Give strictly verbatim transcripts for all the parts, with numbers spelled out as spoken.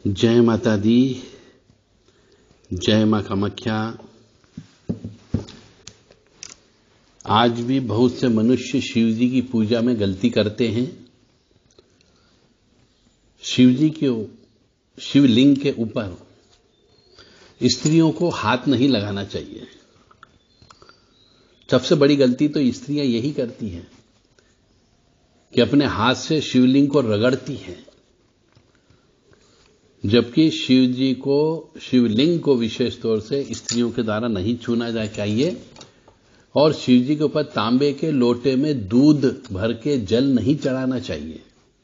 जय माता दी, जय मां कामाख्या। आज भी बहुत से मनुष्य शिव जी की पूजा में गलती करते हैं। शिव जी के शिवलिंग के ऊपर स्त्रियों को हाथ नहीं लगाना चाहिए। सबसे बड़ी गलती तो स्त्रियां यही करती हैं कि अपने हाथ से शिवलिंग को रगड़ती हैं, जबकि शिव जी को शिवलिंग को विशेष तौर से स्त्रियों के द्वारा नहीं छूना जाए चाहिए। और शिव जी के ऊपर तांबे के लोटे में दूध भर के जल नहीं चढ़ाना चाहिए।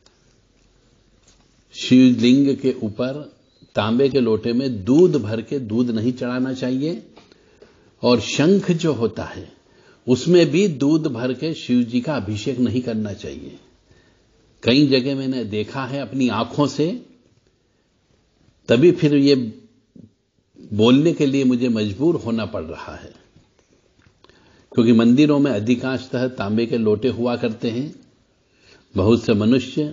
शिवलिंग के ऊपर तांबे के लोटे में दूध भर के दूध नहीं चढ़ाना चाहिए। और शंख जो होता है उसमें भी दूध भर के शिव जी का अभिषेक नहीं करना चाहिए। कई जगह मैंने देखा है अपनी आंखों से, तभी फिर ये बोलने के लिए मुझे मजबूर होना पड़ रहा है, क्योंकि मंदिरों में अधिकांशतः तांबे के लोटे हुआ करते हैं। बहुत से मनुष्य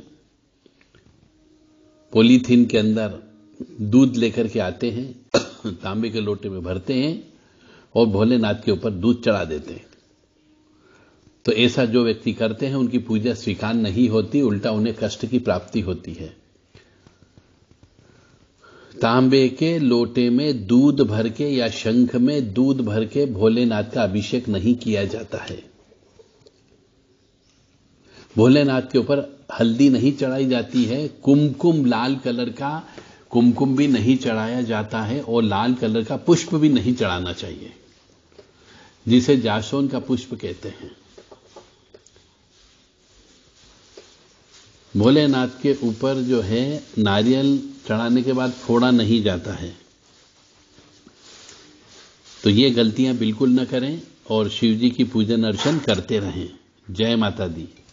पॉलीथीन के अंदर दूध लेकर के आते हैं, तांबे के लोटे में भरते हैं और भोलेनाथ के ऊपर दूध चढ़ा देते हैं। तो ऐसा जो व्यक्ति करते हैं उनकी पूजा स्वीकार नहीं होती, उल्टा उन्हें कष्ट की प्राप्ति होती है। तांबे के लोटे में दूध भर के या शंख में दूध भर के भोलेनाथ का अभिषेक नहीं किया जाता है। भोलेनाथ के ऊपर हल्दी नहीं चढ़ाई जाती है। कुमकुम लाल कलर का कुमकुम भी नहीं चढ़ाया जाता है और लाल कलर का पुष्प भी नहीं चढ़ाना चाहिए, जिसे जासोन का पुष्प कहते हैं। भोलेनाथ के ऊपर जो है नारियल चढ़ाने के बाद फोड़ा नहीं जाता है। तो ये गलतियां बिल्कुल न करें और शिव जी की पूजन अर्चन करते रहें। जय माता दी।